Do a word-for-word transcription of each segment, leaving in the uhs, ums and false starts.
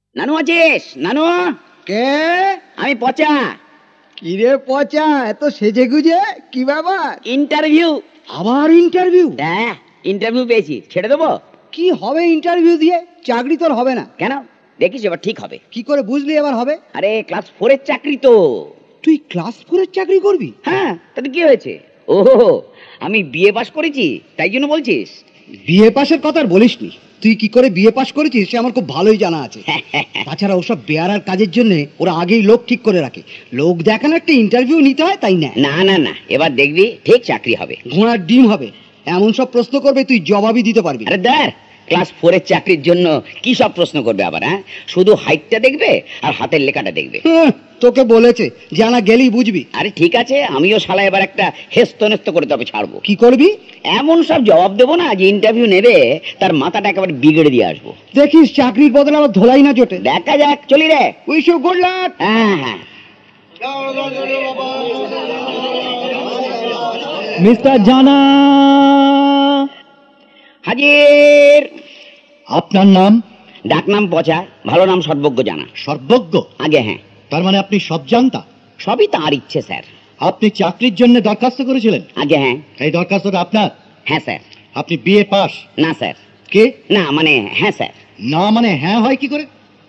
নানু আছিস? নানু কে? আমি পচা। কিরে পচা, এত সেজে গুজে কি ব্যাপার? ইন্টারভিউ। আবার ইন্টারভিউ? হ্যাঁ, ইন্টারভিউ পেয়েছি, ছেড়ে দেবো। কি হবে ইন্টারভিউ দিয়ে? চাকরি তোর হবে না। কেন? দেখিস এবার ঠিক হবে। কি করে বুঝলি এবার হবে? আরে ক্লাস ফোরের চাকরি তো। তুই ক্লাস ফোরের চাকরি করবি? হ্যাঁ, তাতে কি হয়েছে? ওহো, আমি বিএ পাস করেছি, তাই জন্য বলছিস? বিএ পাসের কথা আর বলিসনি। তুই কি করে বিএ পাস করেছিস সে আমার খুব ভালোই জানা আছে। তাছাড়া ওসব বেয়ারার কাজের জন্য ওরা আগেই লোক ঠিক করে রাখে। লোক দেখানো একটা ইন্টারভিউ নিতে হয়, তাই না? না না না, এবার দেখবি ঠিক চাকরি হবে। ঘোড়ার ডিম হবে এমন সব প্রশ্ন করবে তুই জবাবই দিতে পারবি। আরে দেখ, ক্লাস ফোরের চাকরির জন্য কি সব প্রশ্ন করবে আবার? হ্যাঁ, শুধু হাইটটা দেখবে আর হাতের লেখাটা দেখবে। তোকে বলেছে জানা গেলেই বুঝবি। আরে ঠিক আছে, আমিও শালা এবার একটা হেস্ত নেস্ত করে তবে ছাড়বো। কি করবি? এমন সব জবাব দেবো না যে ইন্টারভিউ নেবে তার মাথাটা একেবারে বিগড়ে দিয়ে আসবো। দেখিস চাকরির বদলে আবার ধোলাই না জোটে। দেখা যাক, চলি রে। Wish you good luck. হ্যাঁ হ্যাঁ। মিস্টার জানা হাজির। আপনার নাম? ডাক নাম পচা, ভালো নাম সর্বজ্ঞ জানা। সর্বজ্ঞ? আগে হ্যাঁ। তার মানে আপনি সব জানতা? সবই তার ইচ্ছে স্যার। আপনি চাকরির জন্য দরখাস্ত করেছিলেন? আগে হ্যাঁ। এই দরখাস্তটা আপনার? হ্যাঁ স্যার। আপনি বিএ পাস? না স্যার। কে? না মানে হ্যাঁ স্যার। না মানে হ্যাঁ হয় কি করে?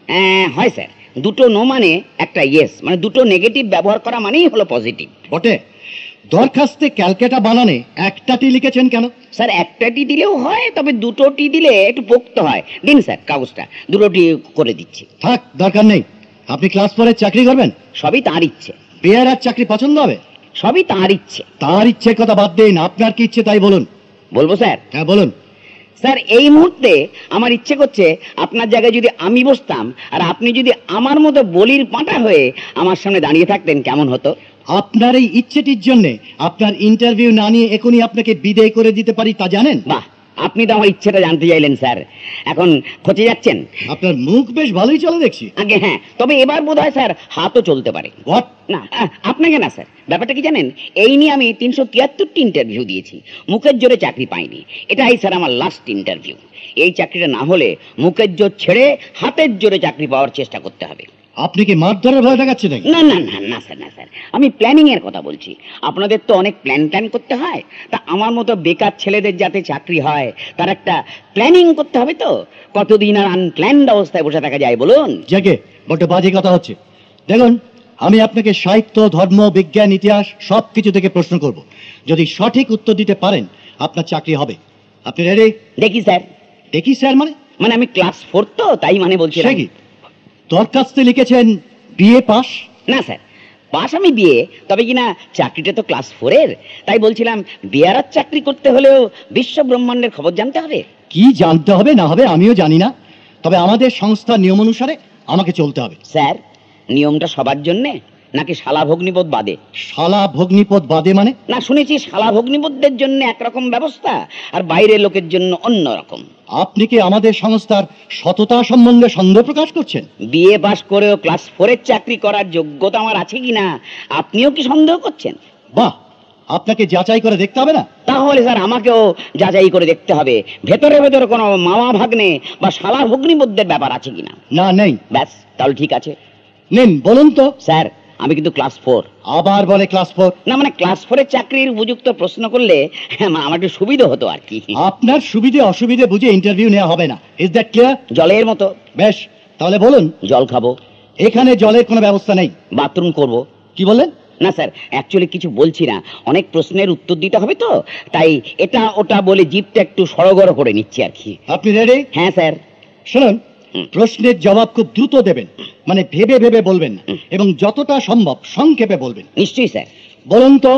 হয় স্যার, দুটো নো মানে একটা ইয়েস, মানে দুটো নেগেটিভ ব্যবহার করা মানেই হলো পজিটিভ। বটে। দরখাস্তে ক্যালকাটা বানানে একটা টি লিখেছেন কেন? স্যার একটা টি দিলেও হয়, তবে দুটো টি দিলে একটু পোক্ত হয়। দিন স্যার কাগজটা, দুটো টি করে দিচ্ছি। থাক, দরকার নেই। আপনি ক্লাস ফোরে চাকরি করবেন? সবই তার ইচ্ছে। বিয়ারার চাকরি পছন্দ হবে? সবই তার ইচ্ছে। তার ইচ্ছের কথা বাদ দিন, আপনার কি ইচ্ছে তাই বলুন। বলবো স্যার? হ্যাঁ বলুন। স্যার এই মুহূর্তে আমার ইচ্ছে করছে আপনার জায়গায় যদি আমি বসতাম আর আপনি যদি আমার মতো বলির পাঁটা হয়ে আমার সামনে দাঁড়িয়ে থাকতেন, কেমন হতো? আপনার এই ইচ্ছেটির জন্য আপনার ইন্টারভিউ না নিয়ে এখনই আপনাকে বিদায় করে দিতে পারি, তা জানেন? বাহ, আপনি তো আমার ইচ্ছেটা জানতে চাইলেন স্যার। এখন খোঁজে যাচ্ছেন? আপনার মুখ বেশ ভালোই চলে দেখছি। আগে হ্যাঁ, তবে এবার বোধহয় স্যার হাতও চলতে পারে। হোয়াট? না আপনাকে না স্যার, ব্যাপারটা কি জানেন, এই নিয়ে আমি তিনশো তিয়াত্তরটি ইন্টারভিউ দিয়েছি, মুখের জোরে চাকরি পাইনি। এটাই স্যার আমার লাস্ট ইন্টারভিউ। এই চাকরিটা না হলে মুখের জোর ছেড়ে হাতের জোরে চাকরি পাওয়ার চেষ্টা করতে হবে। আপনি কি মারধরের ভয় দেখাচ্ছেন নাকি? না না না না স্যার, না স্যার, আমি প্ল্যানিং এর কথা বলছি। আপনাদের তো অনেক প্ল্যান প্ল্যান করতে হয়, তা আমার মতো বেকার ছেলেদের যাতে চাকরি হয় তার একটা প্ল্যানিং করতে হবে। তো কতদিন আর আনপ্ল্যান্ড অবস্থায় বসে থাকা যায় বলুন? জেগে বড্ড বাজে কথা হচ্ছে। দেখুন, আমি আপনাকে সাহিত্য, ধর্ম, বিজ্ঞান, ইতিহাস সব কিছু থেকে প্রশ্ন করব। যদি সঠিক উত্তর দিতে পারেন আপনার চাকরি হবে। আপনি রেডি? দেখি স্যার। দেখি স্যার মানে? মানে আমি ক্লাস ফোর তো, তাই মানে বলছি। কি দরখাস্তে লিখেছেন বিএ পাস? না স্যার, পাস আমি বিএ, তবে কিনা চাকরিটা তো ক্লাস ফোরের। তাই বলছিলাম বিয়ারার চাকরি করতে হলেও বিশ্ব ব্রহ্মাণ্ডের খবর জানতে হবে। কি জানতে হবে না হবে আমিও জানি না, তবে আমাদের সংস্থার নিয়ম অনুসারে আমাকে চলতে হবে। স্যার, নিয়মটা সবার জন্যে নাকি শালা ভগ্নিপদ বাদে? শালা ভগ্নিপদ বাদে মানে? না, শুনেছি শালা ভগ্নিপদদের জন্য একরকম ব্যবস্থা আর বাইরের লোকের জন্য অন্য রকম। আপনি কি আমাদের সংস্থার সততা সম্বন্ধে সন্দেহ প্রকাশ করছেন? বিএ পাস করেও ক্লাস ফোরের চাকরি করার যোগ্যতা আমার আছে কিনা আপনিও কি সন্দেহ করছেন? বাহ, আপনাকে যাচাই করে দেখতে হবে না? তাহলে স্যার আমাকেও যাচাই করে দেখতে হবে ভেতরে ভেতরে কোনো মামা ভাগ্নে বা শালা ভগ্নিপদের ব্যাপার আছে কিনা। না, নেই। ব্যাস, তাহলে ঠিক আছে। নিন, বলুন তো। স্যার, আমি কিন্তু ক্লাস ফোর। আবার বলে ক্লাস ফোর? না মানে ক্লাস ফোরের চাকরির উপযুক্ত প্রশ্ন করলে আমার একটু সুবিধা হতো আর কি। আপনার সুবিধে অসুবিধে বুঝে ইন্টারভিউ নেওয়া হবে না, ইজ দ্যাট ক্লিয়ার? জলের মতো। বেশ, তাহলে বলুন। জল খাবো। এখানে জলের কোনো ব্যবস্থা নেই। বাথরুম করব। কি বললেন? না স্যার, অ্যাকচুয়ালি কিছু বলছি না, অনেক প্রশ্নের উত্তর দিতে হবে তো, তাই এটা ওটা বলে জিভটা একটু সড়গড় করে নিচ্ছি আর কি। আপনি রেডি? হ্যাঁ স্যার। শুনুন, প্রশ্নের জবাব খুব দ্রুত দেবেন, মানে ভেবে ভেবে বলবেন না, এবং যতটা সম্ভব সংক্ষেপে বলবেন। নিশ্চয়ই স্যার। বলুন তো।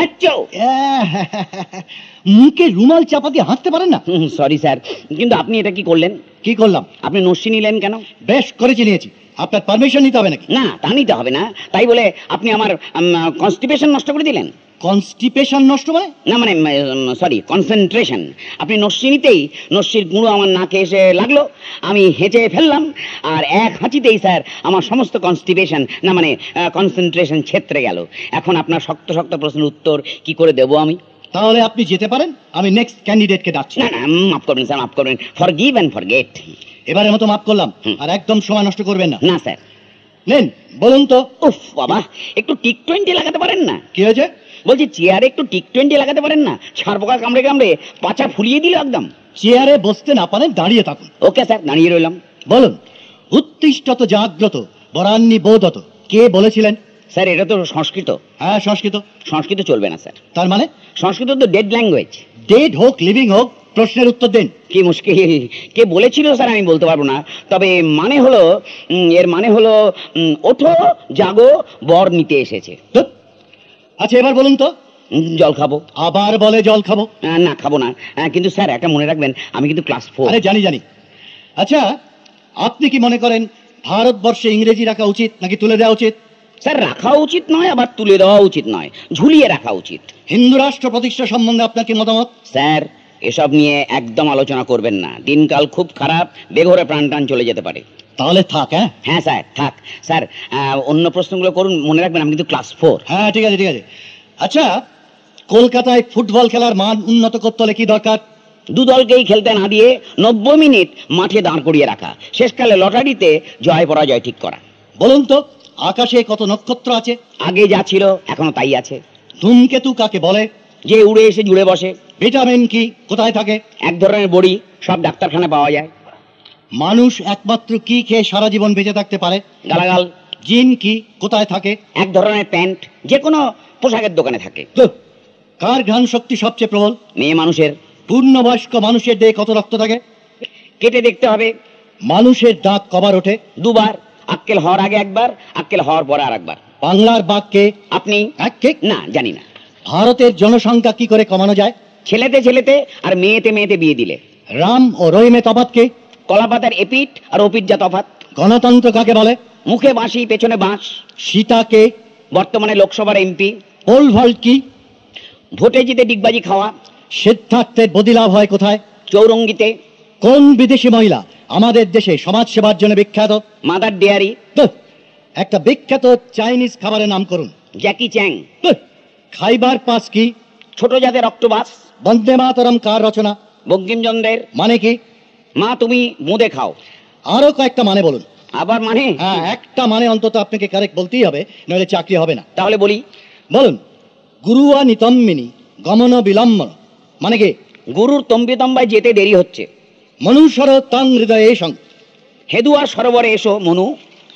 মুখে রুমাল চাপা দিয়ে হাঁটতে পারেন না? সরি স্যার, কিন্তু আপনি এটা কি করলেন? কি করলাম? আপনি নস্যি নিলেন কেন? বেশ করেছি, নিয়েছি। আপনার পারমিশন নিতে হবে নাকি? না, তা নিতে হবে না। তাই বলে আপনি আমার কনস্টিপেশন নষ্ট করে দিলেন। কনস্টিপেশন নষ্ট মানে? না মানে সরি, কনসেন্ট্রেশন। আপনি নস্যি নিতেই নস্যির গুঁড়ো আমার নাকে এসে লাগলো, আমি হেঁচে ফেললাম, আর এক হাঁচিতেই স্যার আমার সমস্ত কনস্টিপেশন না মানে কনসেন্ট্রেশন ছেত্রে গেল। এখন আপনার শক্ত শক্ত প্রশ্নের উত্তর কি করে দেবো আমি? তাহলে আপনি যেতে পারেন, আমি নেক্সট ক্যান্ডিডেটকে ডাকছি। না না, মাফ করবেন স্যার, মাফ করবেন। Forgive and forget. এবারের মতো মাফ করলাম, হুম। আর একদম সময় নষ্ট করবেন না। না স্যার। নেন বলুন তো। উফ বাবা, একটু টিক টোয়েন্টি লাগাতে পারেন না? কি হয়েছে? বলছি চেয়ারে একটু টিক টোয়েন্টি লাগাতে পারেন না? ছাড় পোকা কামড়ে কামড়ে পাচা ফুলিয়ে দিল একদম। চেয়ারে বসতে না পারেন, দাঁড়িয়ে থাকুন। ওকে স্যার, দাঁড়িয়ে রইলাম। বলুন, উত্তিষ্ঠত জাগ্রত বরান্নি বোধত কে বলেছিলেন? স্যার এটা তো সংস্কৃত। হ্যাঁ, সংস্কৃত। সংস্কৃত চলবে না স্যার, তার মানে? সংস্কৃত তো ডেড ল্যাঙ্গুয়েজ। ডেড হোক লিভিং হোক, প্রশ্নের উত্তর দিন। কি মুশকিল, কে বলেছিল স্যার আমি বলতে পারবো না, তবে মানে হলো উম, এর মানে হলো উম, ওঠো জাগো, বর নিতে এসেছে। ধুৎ। আচ্ছা এবার বলুন তো। উম, জল খাবো। আবার বলে জল খাবো। আহ, না খাবো না, আহ, কিন্তু স্যার একটা মনে রাখবেন, আমি কিন্তু ক্লাস ফোর। আরে জানি জানি। আচ্ছা, আপনি কি মনে করেন ভারতবর্ষে ইংরেজি রাখা উচিত নাকি তুলে দেওয়া উচিত? স্যার রাখা উচিত নয়, আবার তুলে দেওয়া উচিত নয়, ঝুলিয়ে রাখা উচিত। হিন্দু রাষ্ট্র প্রতিষ্ঠা সম্বন্ধে আপনার কি মতামত? স্যার এসব নিয়ে একদম আলোচনা করবেন না, দিনকাল খুব খারাপ, বেঘরে প্রাণ টান চলে যেতে পারে। তাহলে থাক। হ্যাঁ হ্যাঁ স্যার থাক। স্যার আহ, অন্য প্রশ্নগুলো করুন, মনে রাখবেন আমি কিন্তু ক্লাস ফোর। হ্যাঁ ঠিক আছে ঠিক আছে। আচ্ছা, কলকাতায় ফুটবল খেলার মান উন্নত করতে হলে কি দরকার? দু দলকেই খেলতে না দিয়ে নব্বই মিনিট মাঠে দাঁড় করিয়ে রাখা, শেষকালে লটারিতে জয় পরাজয় ঠিক করা। বলুন তো, আকাশে কত নক্ষত্র আছে? আগে যা ছিল এখনো তাই আছে। ধূমকেতু কাকে বলে? যে উড়ে এসে জুড়ে বসে। ভিটামিন কি কোথায় থাকে? এক ধরনের বড়ি, সব ডাক্তারখানায় পাওয়া যায়। মানুষ একমাত্র কি খেয়ে সারা জীবন বেঁচে থাকতে পারে? গালাগাল। জিন কি কোথায় থাকে? এক ধরনের প্যান্ট, যে কোনো পোশাকের দোকানে থাকে। ধুৎ। কার ঘ্রাণ শক্তি সবচেয়ে প্রবল? মেয়ে মানুষের। পূর্ণবয়স্ক মানুষের দেহে কত রক্ত থাকে? কেটে দেখতে হবে। মানুষের দাঁত কবার ওঠে? দুবার, আক্কেল হওয়ার আগে একবার, আক্কেল হওয়ার পরে আর একবার। বাংলার বাঘকে? আপনি? এক ঠিক। না জানি না। ভারতের জনসংখ্যা কি করে কমানো যায়? ছেলেতে ছেলেতে আর মেয়েতে মেয়েতে বিয়ে দিলে। রাম ও রহিমে তফাৎ কি? কলাপাতার এপিট আর ওপিট যা তফাৎ। গণতন্ত্র কাকে বলে? মুখে বাঁশি পেছনে বাঁশ। সীতাকে? বর্তমানে লোকসভার এমপি। পোল ভল্ট কি? ভোটে জিতে ডিগবাজি খাওয়া। সিদ্ধার্থের বদিলাভ হয় কোথায়? চৌরঙ্গিতে। কোন বিদেশি মহিলা আমাদের দেশে সমাজ সেবার জন্য বিখ্যাত? Mother Dairy. ধুৎ। একটা বিখ্যাত চাইনিজ খাবারের নাম করুন। জ্যাকি চ্যাং। ধুৎ। খাইবার পাস কি? ছোট জাতের অক্টোপাস। বন্দে মাতরম কার রচনা? বঙ্কিমচন্দ্রের। মানে কি? মা তুমি বোঁদে খাও। আরো কয়েকটা মানে বলুন। আবার মানে? হ্যাঁ, একটা মানে অন্তত আপনাকে কারেক্ট বলতেই হবে, নইলে চাকরি হবে না। তাহলে বলি। বলুন। গুরুয়া নিতম্মিনী গমন বিলম্বন মানে কি? গুরুর তম্বিতম্বায় যেতে দেরি হচ্ছে। মনুষ্যর তং হৃদয়ে সং হেদুয়ার সরোবরে এসো মনু।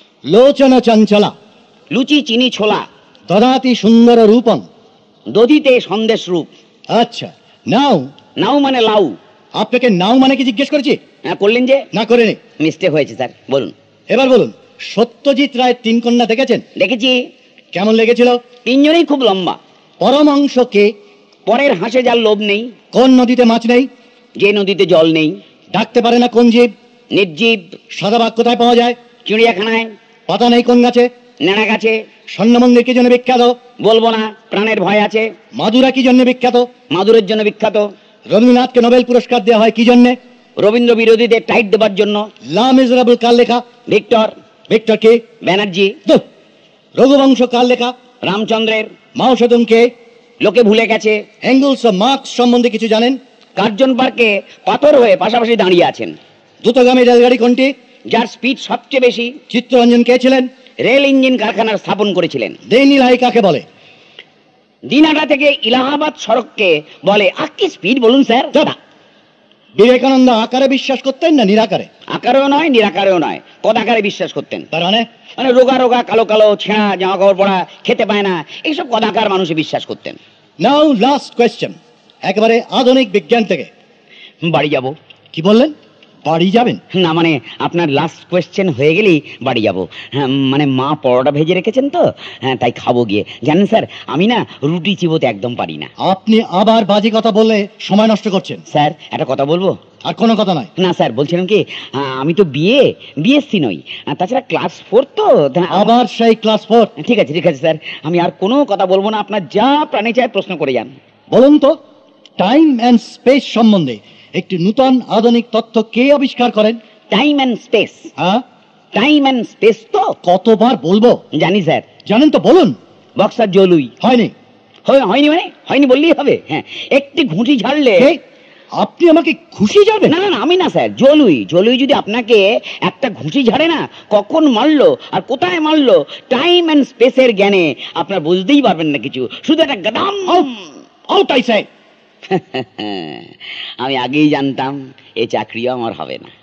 লোচন চঞ্চলা লুচি চিনি ছোলা। দদাতি সুন্দর রূপম। দধিতে সন্দেশ রূপ। আচ্ছা, নাও। নাও মানে লাউ। আপনাকে নাও মানে কি জিজ্ঞেস করেছি? হ্যাঁ করলেন যে। না করে নি। মিস্টেক হয়েছে স্যার, বলুন। এবার বলুন, সত্যজিৎ রায়ের তিন কন্যা দেখেছেন? দেখেছি। কেমন লেগেছিল? তিনজনেই খুব লম্বা। পরমাংশ কে? পরের হাঁসে যার লোভ নেই। কোন নদীতে মাছ নেই? যে নদীতে জল নেই। ডাকতে পারে না কোন জীব? নির্জীব। সাদাবাগ কোথায় পাওয়া যায়? চিড়িয়াখানায়। পাতা নেই কোন গাছে? নেড়া গাছে। স্বর্ণ মন্দির কি জন্য বিখ্যাত? বলবো না, প্রাণের ভয় আছে। মাদুরা কি জন্য বিখ্যাত? মাদুরের জন্য বিখ্যাত। রবীন্দ্রনাথকে নোবেল পুরস্কার দেওয়া হয় কি জন্যে? রবীন্দ্র বিরোধীদের টাইট দেবার জন্য। লা মিজারেবল কার লেখা? ভিক্টর। ভিক্টর কে? ব্যানার্জি। ধুৎ। রঘুবংশ কার লেখা? রামচন্দ্রের। মাও সেতুং কে? লোকে ভুলে গেছে। এঙ্গেলস ও মার্কস সম্বন্ধে কিছু জানেন? কার্জন পার্কে পাথর হয়ে পাশাপাশি দাঁড়িয়ে আছেন। দ্রুতগামী রেলগাড়ি কোনটি? যার স্পিড সবচেয়ে বেশি। চিত্তরঞ্জন কে ছিলেন? রেল ইঞ্জিন কারখানার স্থাপন করেছিলেন। দেনীলাই কাকে বলে? দিনাটা থেকে ইলাহাবাদ সড়ককে বলে আকি স্পিড বলুন স্যার। দাদা, বিবেকানন্দ আকারে বিশ্বাস করতেন না নিরাকারে? আকারেও নয় নিরাকারেও নয়, কদাকারে বিশ্বাস করতেন। তার মানে? মানে রোগা রোগা কালো কালো ছেঁড়া জামা কাপড় পরা, খেতে পায় না, এইসব কদাকার মানুষে বিশ্বাস করতেন। নাও লাস্ট কোয়েশ্চেন, একেবারে আধুনিক বিজ্ঞান থেকে। বাড়ি যাব। কি বললেন? বাড়ি যাবেন? না মানে আপনার লাস্ট কোয়েশ্চেন হয়ে গেলেই বাড়ি যাব। হ্যাঁ, মানে মা পরোটা ভেজে রেখেছেন তো, হ্যাঁ তাই খাবো গিয়ে। জানেন স্যার, আমি না রুটি চিবোতে একদম পারি না। আপনি আবার বাজে কথা বললে সময় নষ্ট করছেন। স্যার একটা কথা বলবো? আর কোনো কথা নয়। না স্যার, বলছিলাম কি, আহ, আমি তো বিয়ে বিএসসি নই, আর তাছাড়া ক্লাস ফোর তো। তা- আবার সেই ক্লাস ফোর? ঠিক আছে ঠিক আছে স্যার, আমি আর কোনো কথা বলবো না, আপনার যা প্রাণে চায় প্রশ্ন করে যান। বলুন তো, টাইম অ্যান্ড স্পেস সম্বন্ধে একটি নূতন আধুনিক তথ্য কে আবিষ্কার করেন? Time and space. হ্যাঁ, টাইম অ্যান্ড স্পেস তো কতবার বলবো? জানি স্যার। জানেন তো বলুন। বক্সার জলুই। হয়নি? হয়- হয়নি মানে হয়নি বললেই হবে? হ্যাঁ, একটি ঘুঁটি ঝাড়লে। কে? আপনি আমাকে খুশি যাবেন? না না না, আমি না স্যার, জলুই জলুই যদি আপনাকে একটা ঘুষি ঝাড়ে না, কখন মারলো আর কোথায় মারলো টাইম এন্ড স্পেসের জ্ঞানে আপনার বুঝতেই পারবেন না কিছু, শুধু একটা গদাম। Out I say. আমি আগেই জানতাম এই চাকরিও আমার হবে না।